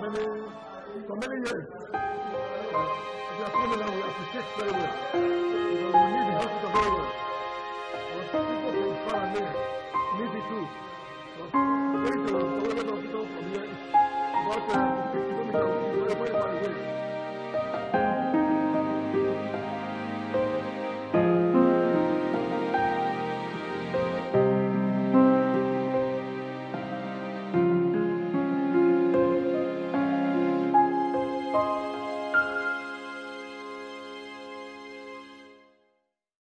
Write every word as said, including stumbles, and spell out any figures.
many, for many years. Uh, if you are coming now, we appreciate very well. Because we need the hospital very well. But people from far and near need it too. But going to the Hospital from here is about uh, fifty kilometers, very, very far away.